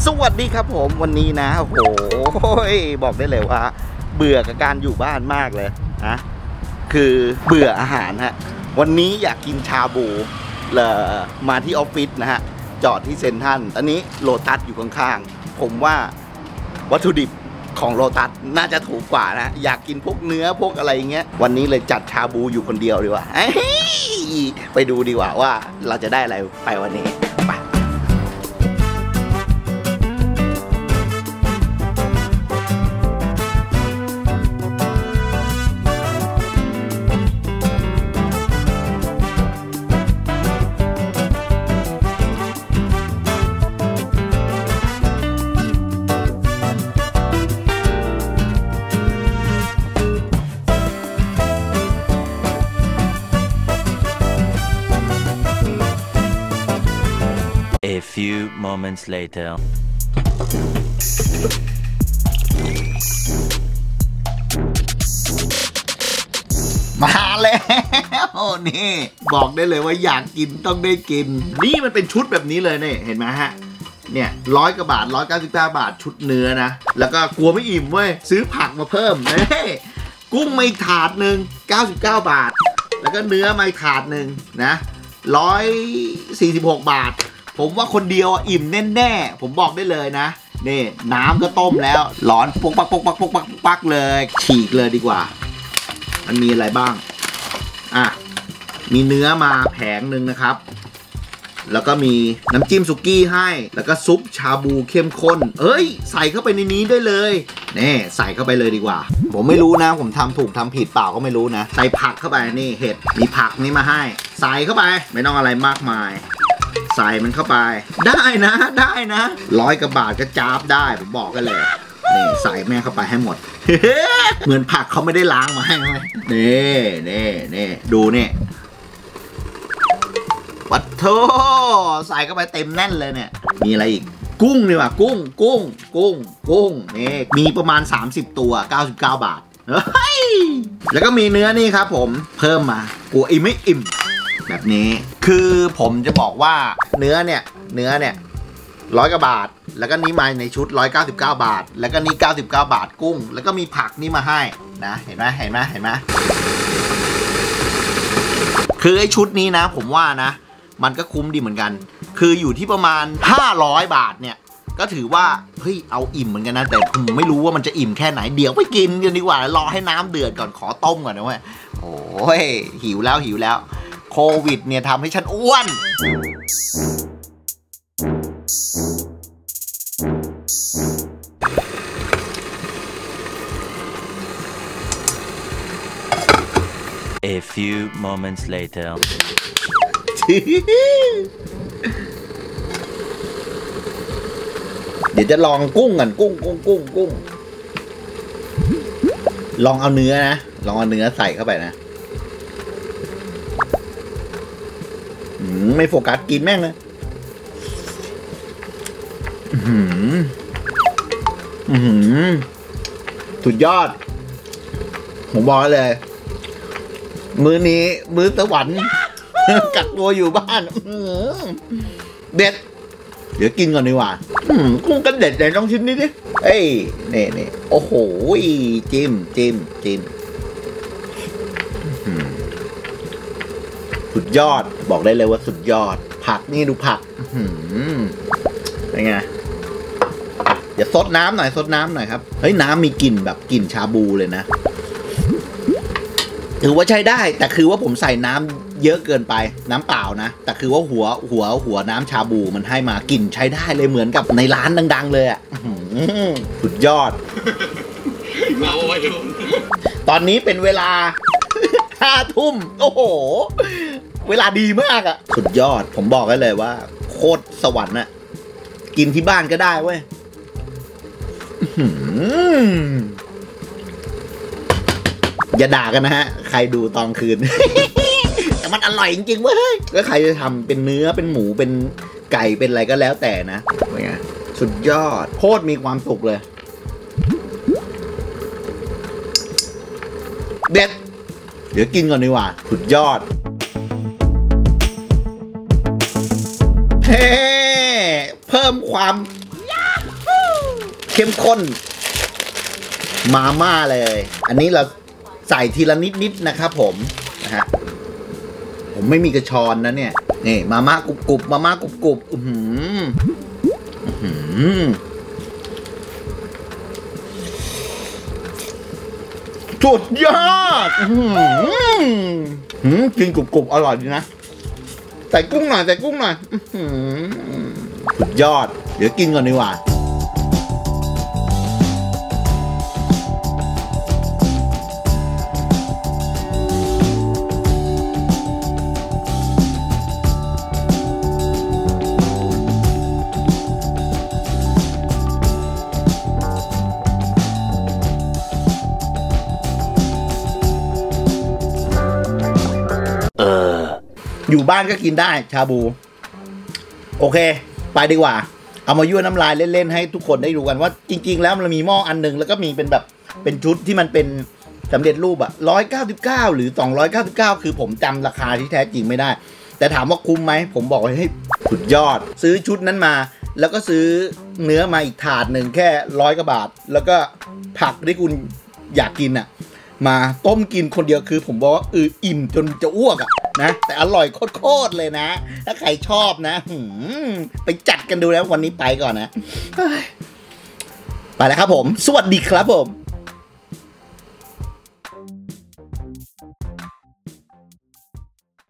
สวัสดีครับผมวันนี้นะโอ้โหบอกได้เลยว่าเบื่อกับการอยู่บ้านมากเลยนะคือเบื่ออาหารฮะวันนี้อยากกินชาบูมาที่ออฟฟิศนะฮะจอดที่เซ็นทรัลตอนนี้โลตัสอยู่ข้างๆผมว่าวัตถุดิบของโลตัสน่าจะถูกกว่านะอยากกินพวกเนื้อพวกอะไรอย่างเงี้ยวันนี้เลยจัดชาบูอยู่คนเดียวดีกว่าไปดูดีกว่าว่าเราจะได้อะไรไปวันนี้ไป A few moments later มาแล้วนี่บอกได้เลยว่าอยากกินต้องได้กินนี่มันเป็นชุดแบบนี้เลยเนี่ยเห็นไหมฮะเนี่ย100 กว่าบาท199 บาทชุดเนื้อนะแล้วก็กลัวไม่อิ่มเว้ยซื้อผักมาเพิ่มนี่กุ้งมาอีกถาดหนึ่ง99 บาทแล้วก็เนื้อมาอีกถาดหนึ่งนะ146 บาทผมว่าคนเดียวอิ่มแน่ๆผมบอกได้เลยนะนี่น้ำก็ต้มแล้วร้อนปุ๊กปักเลยฉีกเลยดีกว่ามันมีอะไรบ้างมีเนื้อมาแผงหนึ่งนะครับแล้วก็มีน้ำจิ้มสุกี้ให้แล้วก็ซุปชาบูเข้มข้นใส่เข้าไปในนี้ได้เลยนี่ใส่เข้าไปเลยดีกว่าผมไม่รู้นะผมทำถูกทำผิดเปล่าก็ไม่รู้นะใส่ผักเข้าไปนี่เห็ดมีผักนี่มาให้ใส่เข้าไปไม่ต้องอะไรมากมายใส่มันเข้าไปได้นะ100 กว่าบาทก็จ้าบได้ผมบอกกันเลยนี่ใส่แม่เข้าไปให้หมด เหมือนผักเขาไม่ได้ล้างมาให้เลยนี่ดูนี่วัดโธใส่เข้าไปเต็มแน่นเลยเนี่ยมีอะไรอีกกุ้งนี่ว่ะกุ้งนี่มีประมาณ30 ตัว99 บาทแล้วก็มีเนื้อนี่ครับผมเพิ่มมากลัวอิ่มไม่อิ่มแบบนี้คือผมจะบอกว่าเนื้อเนี่ย100 กว่าบาทแล้วก็นี้มาในชุด199 บาทแล้วก็นี้99 บาทกุ้งแล้วก็มีผักนี่มาให้นะเห็นไหมคือไอ้ชุดนี้นะผมว่านะมันก็คุ้มดีเหมือนกันคืออยู่ที่ประมาณ500 บาทเนี่ยก็ถือว่าเฮ้ยเอาอิ่มเหมือนกันนะแต่ผมไม่รู้ว่ามันจะอิ่มแค่ไหนเดี๋ยวไปกินกันดีกว่ารอให้น้ำเดือดก่อนขอต้มก่อนนะเว้ยโอ้ยหิวแล้วโควิดเนี่ยทำให้ฉันอ้วน A few moments later เดี๋ยวจะลองกุ้งกันกุ้งลองเอาเนื้อนะลองเอาเนื้อใส่เข้าไปนะไม่โฟกัสกินแม่งเลยสุดยอดผมบอกเลยมื้อนี้มื้อสวรรค์กักตัวอยู่บ้านเด็ดเดี๋ยวกินก่อนดีกว่ากุ้งกันเด็ดไหนลองชิมนิดดินี่โอ้โหจิ้มสุดยอดบอกได้เลยว่าสุดยอดผักนี่ดูผักเป็นไงเดี๋ยวซดน้ำหน่อยครับเฮ้ยน้ำมีกลิ่นแบบกลิ่นชาบูเลยนะถือว่าใช้ได้แต่คือว่าผมใส่น้ำเยอะเกินไปน้ำเปล่านะแต่คือว่าหัวน้ำชาบูมันให้มากลิ่นใช้ได้เลยเหมือนกับในร้านดังๆเลยอ่ะสุดยอดตอนนี้เป็นเวลา5 ทุ่มโอ้โหเวลาดีมากอ่ะสุดยอดผมบอกได้เลยว่าโคตรสวรรค์อ่ะกินที่บ้านก็ได้เว้ยอย่าด่ากันนะฮะใครดูตอนคืน แต่มันอร่อยจริงๆเว้ยก็ใครจะทำเป็นเนื้อเป็นหมูเป็นไก่เป็นอะไรก็แล้วแต่นะเป็นไงสุดยอดโคตรมีความสุขเลยเด็ดเดี๋ยวกินก่อนดีกว่าสุดยอด เพิ่มความเข้มข้นมาม่าเลย อันนี้เราใส่ทีละนิดนะครับผมนะฮะผมไม่มีกระชอนนะเนี่ยนี่มาม่ากรุบมาม่ากรุบสุดยอดกินกรุบอร่อยดีนะใส่กุ้งหน่อยสุดยอดเดี๋ยวกินก่อนดีกว่าอยู่บ้านก็กินได้ชาบูโอเคไปดีกว่าเอามายั่วน้ำลายเล่นๆให้ทุกคนได้ดูกันว่าจริงๆแล้วมันมีหม้ออันนึงแล้วก็มีเป็นแบบเป็นชุดที่มันเป็นสำเร็จรูปอะ199หรือ299คือผมจำราคาที่แท้จริงไม่ได้แต่ถามว่าคุ้มไหมผมบอกว่าให้สุดยอดซื้อชุดนั้นมาแล้วก็ซื้อเนื้อมาอีกถาดหนึ่งแค่100 กว่าบาทแล้วก็ผักที่คุณอยากกินอะมาต้มกินคนเดียวคือผมบอกว่าอิ่มจนจะอ้วกอะนะแต่อร่อยโคตรเลยนะถ้าใครชอบนะไปจัดกันดูแล้ววันนี้ไปก่อนนะไปแล้วครับผมสวัสดีครับผม